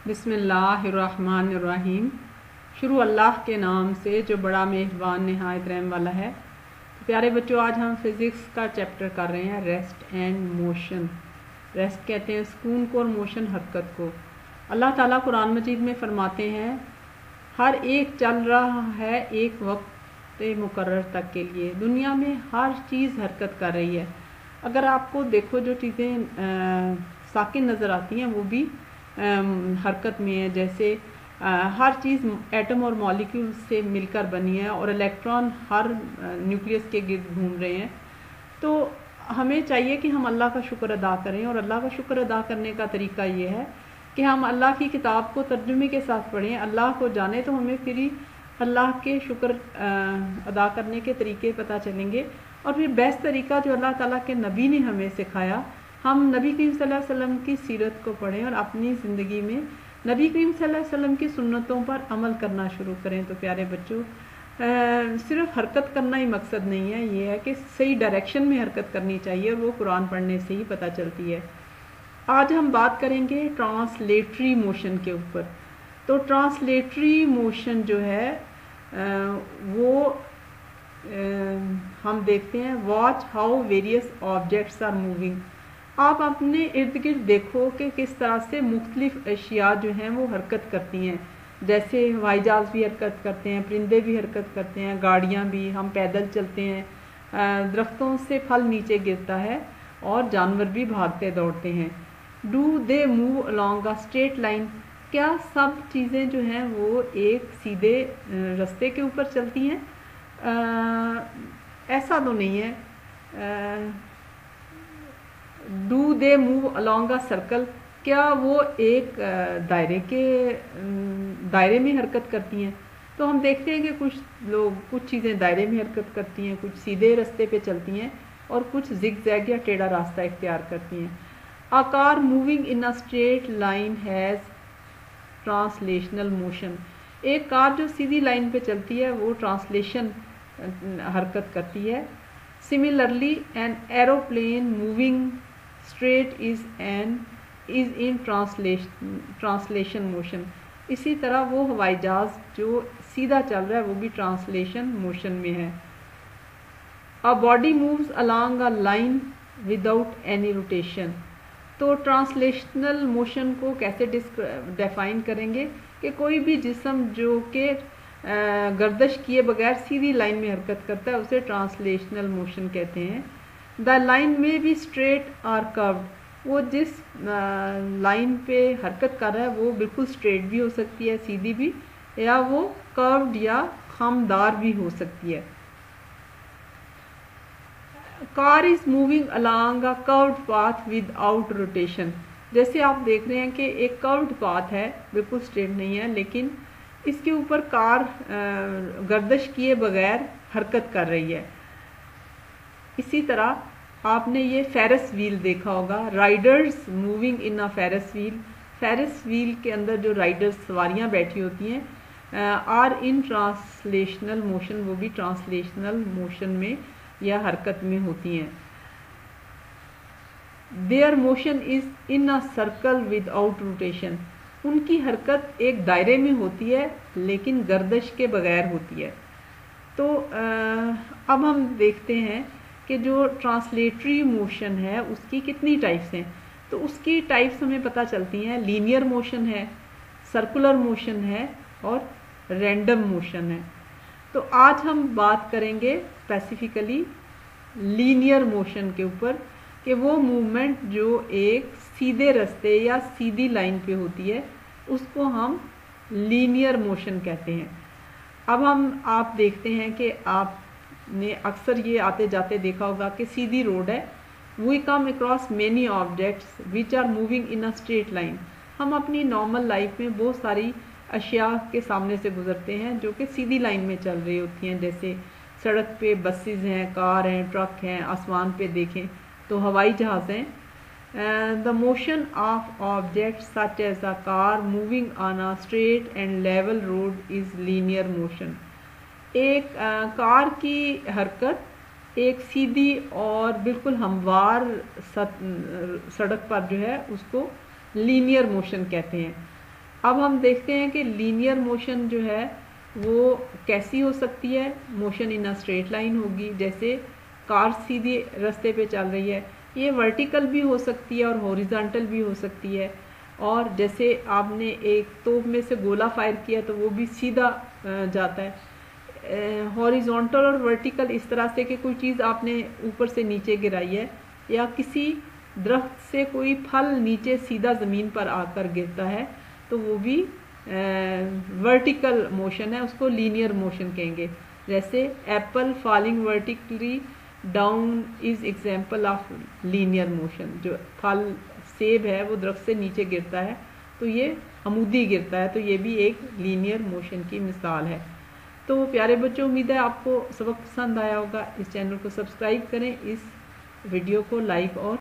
बिस्मिल्लाहिर्रहमानिर्रहीम। शुरू अल्लाह के नाम से जो बड़ा मेहरबान नहायत रहम वाला है। तो प्यारे बच्चों, आज हम फिज़िक्स का चैप्टर कर रहे हैं रेस्ट एंड मोशन। रेस्ट कहते हैं सुकून को और मोशन हरकत को। अल्लाह ताला कुरान मजीद में फरमाते हैं हर एक चल रहा है एक वक्त मुकर्रर तक के लिए। दुनिया में हर चीज़ हरकत कर रही है। अगर आपको देखो जो चीज़ें साकिन नज़र आती हैं वो भी हरकत में है। जैसे हर चीज़ एटम और मॉलिक्यूल से मिलकर बनी है और इलेक्ट्रॉन हर न्यूक्लियस के गिर्द घूम रहे हैं। तो हमें चाहिए कि हम अल्लाह का शुक्र अदा करें, और अल्लाह का शुक्र अदा करने का तरीका ये है कि हम अल्लाह की किताब को तर्जुमे के साथ पढ़ें, अल्लाह को जाने, तो हमें फिर अल्लाह के शुक्र अदा करने के तरीके पता चलेंगे। और फिर बेस्ट तरीका जो अल्लाह ताला के नबी ने हमें सिखाया, हम नबी करीम सल्लल्लाहु अलैहि वसल्लम की सीरत को पढ़ें और अपनी ज़िंदगी में नबी करीम सल्लल्लाहु अलैहि वसल्लम की सुन्नतों पर अमल करना शुरू करें। तो प्यारे बच्चों, सिर्फ हरकत करना ही मकसद नहीं है, ये है कि सही डायरेक्शन में हरकत करनी चाहिए, और वो कुरान पढ़ने से ही पता चलती है। आज हम बात करेंगे ट्रांसलेटरी मोशन के ऊपर। तो ट्रांसलेटरी मोशन जो है वो हम देखते हैं watch how various objects are moving. आप अपने इर्द गिर्द देखो कि किस तरह से मुख्तलिफ अशिया जो हैं वो हरकत करती हैं। जैसे हवाई जहाज़ भी हरकत करते हैं, परिंदे भी हरकत करते हैं, गाड़ियाँ भी, हम पैदल चलते हैं, दरख्तों से फल नीचे गिरता है और जानवर भी भागते दौड़ते हैं। Do they move along a straight line? क्या सब चीज़ें जो हैं वो एक सीधे रास्ते के ऊपर चलती हैं? ऐसा तो नहीं है। Do they move along a circle? क्या वो एक दायरे में हरकत करती हैं? तो हम देखते हैं कि कुछ चीज़ें दायरे में हरकत करती हैं, कुछ सीधे रास्ते पे चलती हैं और कुछ जिगजैग या टेढ़ा रास्ता इख्तियार करती हैं। A car moving in a straight line has translational motion। एक कार जो सीधी लाइन पे चलती है वो ट्रांसलेशन हरकत करती है। Similarly, an aeroplane moving straight is in translation motion। इसी तरह वो हवाई जहाज़ जो सीधा चल रहा है वो भी ट्रांसलेशन मोशन में है। A body moves along a line without any rotation। तो ट्रांसलेशनल मोशन को कैसे डिफाइन करेंगे कि कोई भी जिस्म जो कि गर्दश किए बगैर सीधी लाइन में हरकत करता है उसे ट्रांसलेशनल मोशन कहते हैं। The line may be straight or curved. वो जिस लाइन पे हरकत कर रहा है वो बिल्कुल स्ट्रेट भी हो सकती है, सीधी भी, या वो कर्व्ड या खामदार भी हो सकती है। Car is moving along a curved path without rotation. जैसे आप देख रहे हैं कि एक कर्व्ड पाथ है, बिल्कुल स्ट्रेट नहीं है, लेकिन इसके ऊपर कार गर्दश किए बगैर हरकत कर रही है। इसी तरह आपने ये फेरस व्हील देखा होगा, riders moving in a ferris wheel. Ferris wheel के अंदर जो राइडर्स सवारियां बैठी होती हैं आर इन ट्रांसलेशनल मोशन, वो भी ट्रांसलेशनल मोशन में या हरकत में होती हैं। Their motion is in a circle without rotation. उनकी हरकत एक दायरे में होती है लेकिन गर्दश के बगैर होती है। तो अब हम देखते हैं कि जो ट्रांसलेटरी मोशन है उसकी कितनी टाइप्स हैं। तो उसकी टाइप्स हमें पता चलती हैं, लीनियर मोशन है, सर्कुलर मोशन है और रैंडम मोशन है। तो आज हम बात करेंगे स्पेसिफिकली लीनियर मोशन के ऊपर कि वो मूवमेंट जो एक सीधे रास्ते या सीधी लाइन पे होती है उसको हम लीनियर मोशन कहते हैं। अब आप देखते हैं कि आपने अक्सर ये आते जाते देखा होगा कि सीधी रोड है। We come across many objects which are moving in a straight line. हम अपनी नॉर्मल लाइफ में बहुत सारी अशिया के सामने से गुजरते हैं जो कि सीधी लाइन में चल रही होती हैं। जैसे सड़क पे बसेस हैं, कार हैं, ट्रक हैं, आसमान पे देखें तो हवाई जहाज़ हैं। The motion of object such as a car moving on a straight and level road is linear motion. एक कार की हरकत एक सीधी और बिल्कुल हमवार सड़क पर जो है उसको लीनियर मोशन कहते हैं। अब हम देखते हैं कि लीनियर मोशन जो है वो कैसी हो सकती है। Motion in a straight line होगी, जैसे कार सीधे रास्ते पे चल रही है। ये वर्टिकल भी हो सकती है और हॉरिजॉन्टल भी हो सकती है। और जैसे आपने एक तोप में से गोला फायर किया तो वो भी सीधा जाता है। हॉरिजॉन्टल और वर्टिकल इस तरह से कि कोई चीज़ आपने ऊपर से नीचे गिराई है, या किसी दरख्त से कोई फल नीचे सीधा ज़मीन पर आकर गिरता है, तो वो भी वर्टिकल मोशन है, उसको लीनियर मोशन कहेंगे। जैसे apple falling vertically down is example of linear motion. जो फल सेब है वो दरख्त से नीचे गिरता है तो ये अमूदी गिरता है, तो ये भी एक लीनियर मोशन की मिसाल है। तो प्यारे बच्चों, उम्मीद है आपको सबक पसंद आया होगा। इस चैनल को सब्सक्राइब करें, इस वीडियो को लाइक और